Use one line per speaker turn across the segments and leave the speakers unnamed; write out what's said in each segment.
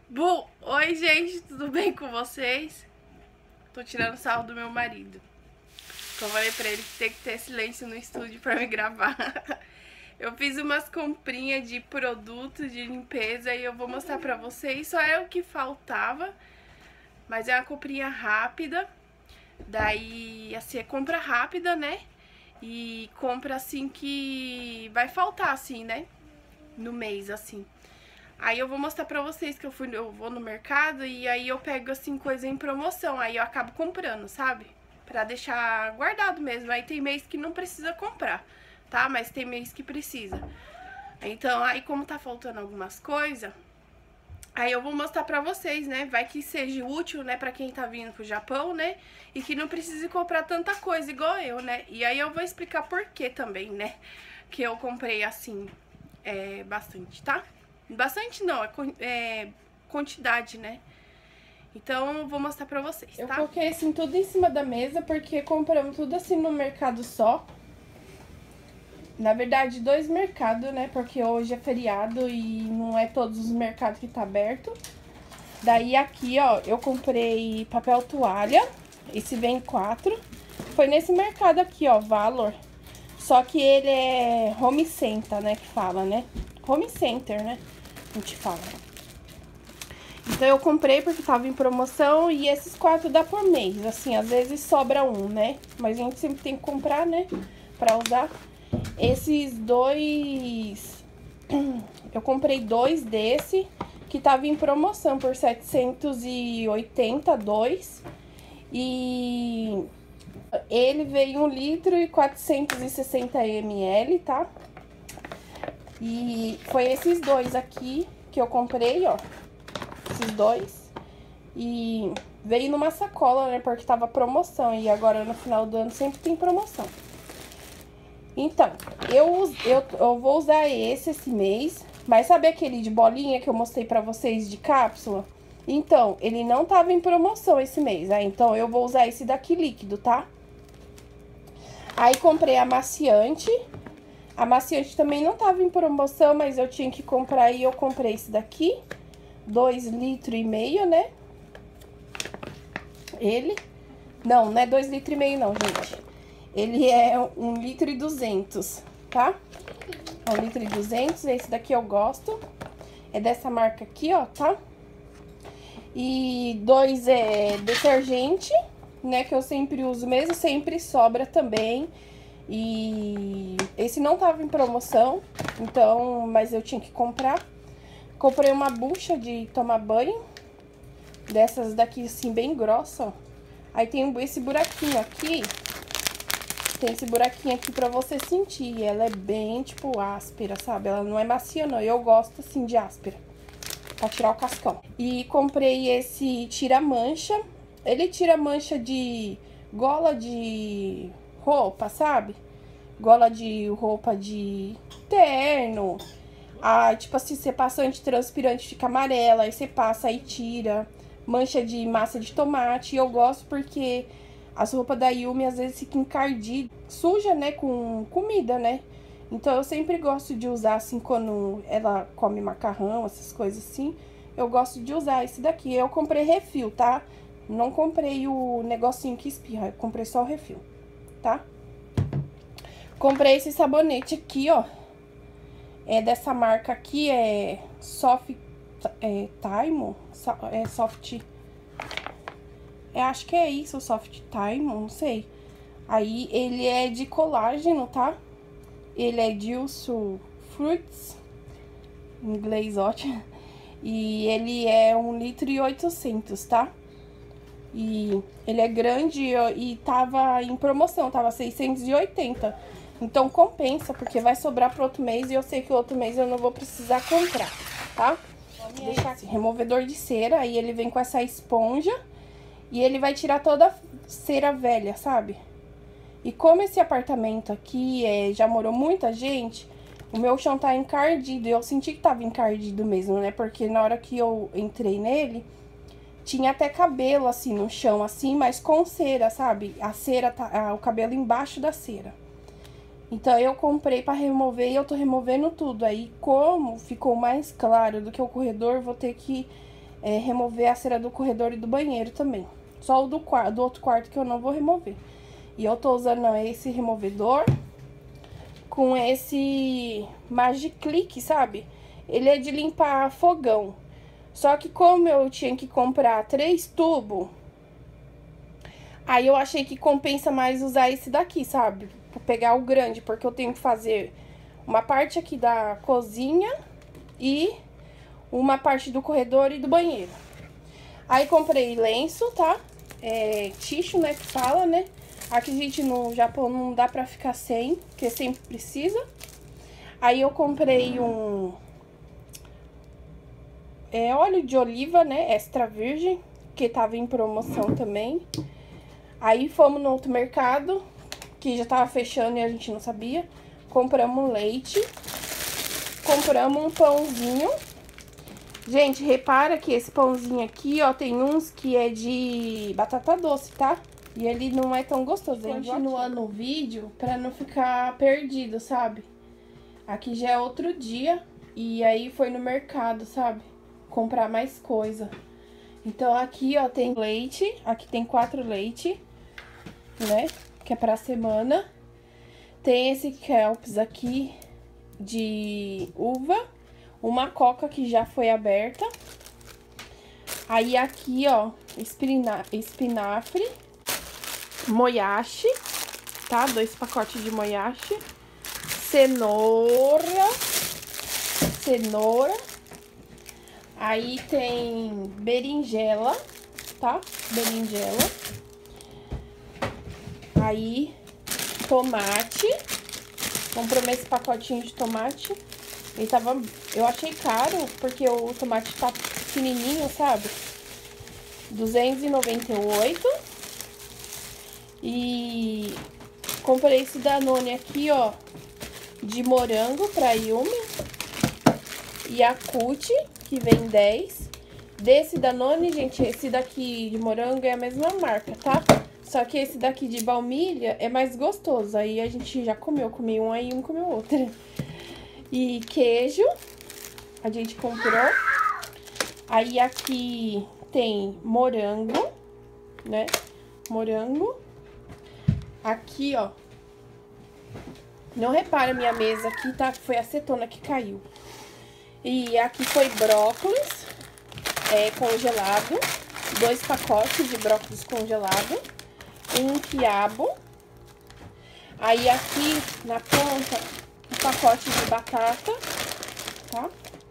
Oi, gente, tudo bem com vocês? Tô tirando sarro do meu marido. Eu falei pra ele que tem que ter silêncio no estúdio pra me gravar. Eu fiz umas comprinhas de produtos de limpeza e eu vou mostrar pra vocês. Só é o que faltava, mas é uma comprinha rápida. Daí, assim, é compra rápida, né? E compra, assim, que vai faltar, assim, né? No mês, assim. Aí eu vou mostrar pra vocês que eu vou no mercado e aí eu pego, assim, coisa em promoção. Aí eu acabo comprando, sabe? Pra deixar guardado mesmo. Aí tem mês que não precisa comprar, tá? Mas tem mês que precisa. Então, aí como tá faltando algumas coisas, aí eu vou mostrar pra vocês, né? Vai que seja útil, né? Pra quem tá vindo pro Japão, né? E que não precise comprar tanta coisa igual eu, né? E aí eu vou explicar por que também, né? Que eu comprei, assim, bastante, tá? Bastante não, é quantidade, né? Então, eu vou mostrar pra vocês, tá?
Eu coloquei assim tudo em cima da mesa porque compramos tudo assim no mercado só. Na verdade, 2 mercados, né? Porque hoje é feriado e não é todos os mercados que tá aberto. Daí aqui, ó, eu comprei papel toalha. Esse vem 4. Foi nesse mercado aqui, ó, Valor. Só que ele é home center, né? Que fala, né? Home center, né? A gente fala. Então, eu comprei porque tava em promoção e esses 4 dá por mês. Assim, às vezes sobra um, né? Mas a gente sempre tem que comprar, né? Pra usar. Esses 2... Eu comprei 2 desse, que tava em promoção por 782. E ele veio 1 litro e 460 ml, tá? E foi esses 2 aqui que eu comprei, ó. Esses 2. E veio numa sacola, né? Porque tava promoção. E agora no final do ano sempre tem promoção. Então, eu vou usar esse mês. Mas sabe aquele de bolinha que eu mostrei pra vocês de cápsula? Então, ele não tava em promoção esse mês, né? Então, eu vou usar esse daqui líquido, tá? Aí, comprei amaciante. Amaciante também não tava em promoção, mas eu tinha que comprar e eu comprei esse daqui. 2,5 litros, né? Ele. Não é 2,5 litros, não, gente. Ele é 1,2 litros, tá? 1,2 litros, esse daqui eu gosto. É dessa marca aqui, ó, tá? E 2 é detergente, né? Que eu sempre uso mesmo, sempre sobra também. E esse não tava em promoção, então, mas eu tinha que comprar. Comprei uma bucha de tomar banho, dessas daqui assim, bem grossa, ó. Aí tem esse buraquinho aqui, tem esse buraquinho aqui pra você sentir. Ela é bem, tipo, áspera, sabe? Ela não é macia, não. Eu gosto, assim, de áspera, pra tirar o cascão. E comprei esse tira-mancha. Ele tira mancha de gola de roupa, sabe? Gola de roupa de terno. Ah, tipo assim, você passa antitranspirante, fica amarela. Aí você passa e tira. Mancha de massa de tomate. E eu gosto porque as roupas da Yumi às vezes ficam encardidas, suja, né, com comida, né? Então eu sempre gosto de usar assim quando ela come macarrão, essas coisas assim. Eu gosto de usar esse daqui. Eu comprei refil, tá? Não comprei o negocinho que espirra, eu comprei só o refil, tá? Comprei esse sabonete aqui, ó. É dessa marca aqui, é Soft Time, Soft... acho que é isso, Soft Time, não sei. Aí, ele é de colágeno, tá? Ele é de Yuzu Fruits, em inglês ótimo. E ele é 1,8 litros, tá? E ele é grande e tava em promoção, tava 680. Então, compensa, porque vai sobrar pro outro mês e eu sei que o outro mês eu não vou precisar comprar, tá? Deixar aqui, removedor de cera, aí ele vem com essa esponja. E ele vai tirar toda a cera velha, sabe? E como esse apartamento aqui já morou muita gente, o meu chão tá encardido. E eu senti que tava encardido mesmo, né? Porque na hora que eu entrei nele, tinha até cabelo assim no chão, assim, mas com cera, sabe? A cera tá, o cabelo embaixo da cera. Então eu comprei pra remover e eu tô removendo tudo. Aí como ficou mais claro do que o corredor, vou ter que remover a cera do corredor e do banheiro também. Só o do outro quarto que eu não vou remover. E eu tô usando esse removedor com esse Magic Click, sabe? Ele é de limpar fogão. Só que como eu tinha que comprar 3 tubos, aí eu achei que compensa mais usar esse daqui, sabe? Pra pegar o grande, porque eu tenho que fazer uma parte aqui da cozinha e uma parte do corredor e do banheiro. Aí comprei lenço, tá? Tixo, né, que fala, né? Aqui, gente, no Japão não dá pra ficar sem, porque sempre precisa. Aí eu comprei um óleo de oliva, né, extra virgem, que tava em promoção também. Aí fomos no outro mercado, que já tava fechando e a gente não sabia. Compramos leite, compramos um pãozinho. Gente, repara que esse pãozinho aqui, ó, tem uns que é de batata doce, tá? E ele não é tão gostoso. Continuando o vídeo, pra não ficar perdido, sabe? Aqui já é outro dia, e aí foi no mercado, sabe? Comprar mais coisa. Então aqui, ó, tem leite, aqui tem 4 leite, né? Que é pra semana. Tem esse kelps aqui de uva, uma coca que já foi aberta. Aí aqui, ó, espinafre, moyashi, tá? 2 pacotes de moyashi, cenoura. Aí tem berinjela, tá? Berinjela. Aí, tomate. Comprei esse pacotinho de tomate. Ele tava... Eu achei caro, porque o tomate tá pequenininho, sabe? 298. E comprei esse Danone aqui, ó, de morango pra Yumi. Yakult, que vem 10. Desse Danone, gente, esse daqui de morango é a mesma marca, tá? Só que esse daqui de baunilha é mais gostoso. Aí a gente já comeu. Comi um, aí um comeu outro. E queijo, a gente comprou. Aí aqui tem morango, né? Morango. Aqui, ó. Não repara minha mesa aqui, tá? Foi a acetona que caiu. E aqui foi brócolis congelado. 2 pacotes de brócolis congelado. Um quiabo. Aí aqui na ponta, um pacote de batata, tá?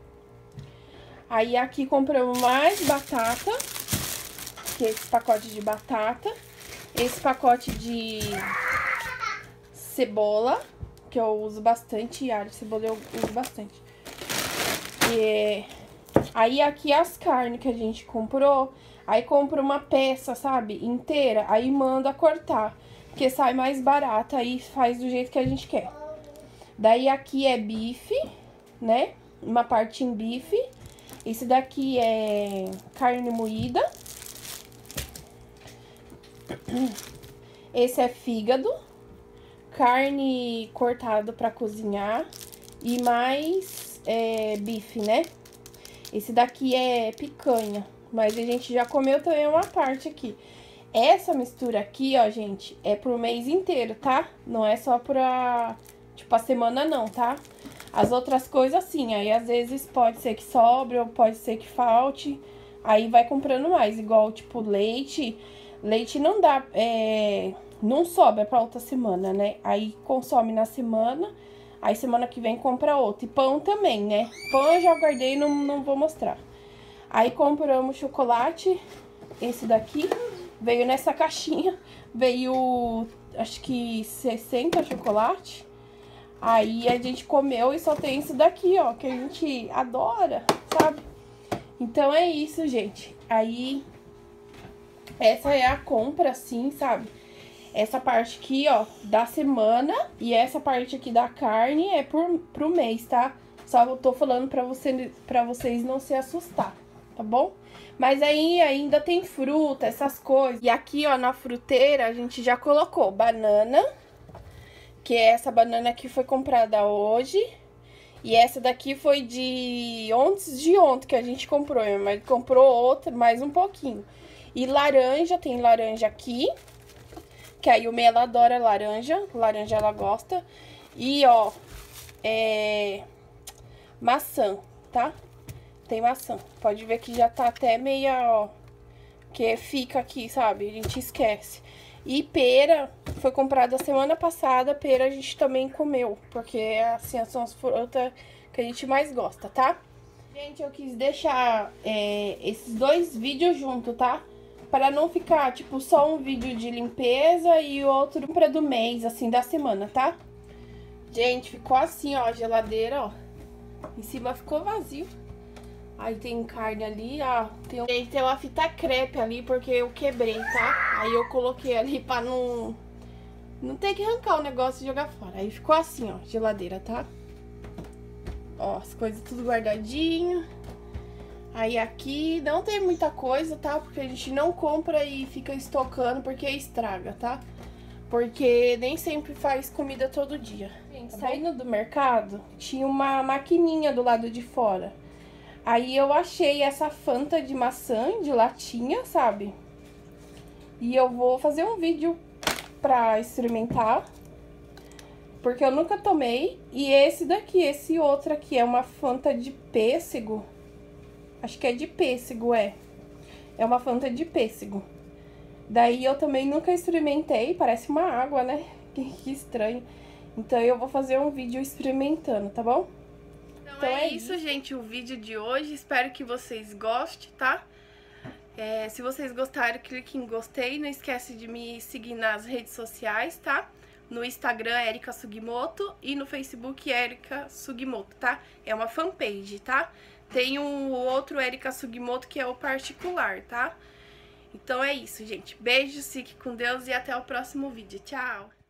Aí aqui compramos mais batata, que é esse pacote de batata. Esse pacote de cebola, que eu uso bastante, e alho, cebola eu uso bastante. Aí aqui as carnes que a gente comprou, aí compra uma peça, sabe, inteira, aí manda cortar, porque sai mais barato, aí faz do jeito que a gente quer. Daí aqui é bife, né, uma parte em bife. Esse daqui é carne moída. Esse é fígado, carne cortada pra cozinhar e mais bife, né? Esse daqui é picanha, mas a gente já comeu também uma parte aqui. Essa mistura aqui, ó, gente, é pro mês inteiro, tá? Não é só pra, tipo, a semana não, tá? As outras coisas, sim, aí às vezes pode ser que sobre ou pode ser que falte. Aí vai comprando mais, igual, tipo, leite. Leite não dá, não sobra pra outra semana, né? Aí consome na semana, aí semana que vem compra outro. E pão também, né? Pão eu já guardei e não vou mostrar. Aí compramos chocolate, esse daqui, veio nessa caixinha, veio, acho que 60 chocolate. Aí a gente comeu e só tem isso daqui, ó, que a gente adora, sabe? Então é isso, gente. Aí, essa é a compra, assim, sabe? Essa parte aqui, ó, da semana e essa parte aqui da carne é pro mês, tá? Só eu tô falando pra vocês não se assustar, tá bom? Mas aí ainda tem fruta, essas coisas. E aqui, ó, na fruteira a gente já colocou banana, que é essa banana que foi comprada hoje. E essa daqui foi antes de ontem que a gente comprou. Minha mãe comprou outra, mais um pouquinho. E laranja, tem laranja aqui. Que a Yumi, ela adora laranja. Laranja ela gosta. E, ó, maçã, tá? Tem maçã. Pode ver que já tá até meia, ó, que fica aqui, sabe? A gente esquece. E pera, foi comprada semana passada. Pera a gente também comeu, porque, assim, são as frutas que a gente mais gosta, tá? Gente, eu quis deixar esses dois vídeos juntos, tá? Para não ficar, tipo, só um vídeo de limpeza e outro compra do mês, assim, da semana, tá? Gente, ficou assim, ó, a geladeira, ó. Em cima ficou vazio. Aí tem carne ali, ó. Tem uma fita crepe ali, porque eu quebrei, tá? Aí eu coloquei ali pra não ter que arrancar o negócio e jogar fora. Aí ficou assim, ó, geladeira, tá? Ó, as coisas tudo guardadinho. Aí aqui não tem muita coisa, tá? Porque a gente não compra e fica estocando porque estraga, tá? Porque nem sempre faz comida todo dia. Gente, saindo do mercado, tinha uma maquininha do lado de fora. Aí eu achei essa Fanta de maçã, de latinha, sabe? E eu vou fazer um vídeo pra experimentar. Porque eu nunca tomei. E esse daqui, esse outro aqui, é uma Fanta de pêssego. Acho que é de pêssego, é. É uma Fanta de pêssego. Daí eu também nunca experimentei, parece uma água, né? Que estranho. Então eu vou fazer um vídeo experimentando, tá bom?
Então é isso, gente, o vídeo de hoje. Espero que vocês gostem, tá? Se vocês gostaram, clique em gostei. Não esquece de me seguir nas redes sociais, tá? No Instagram, Erika Sugimoto, e no Facebook, Erika Sugimoto, tá? É uma fanpage, tá? Tem o outro Erika Sugimoto, que é o particular, tá? Então é isso, gente. Beijos, fique com Deus e até o próximo vídeo. Tchau!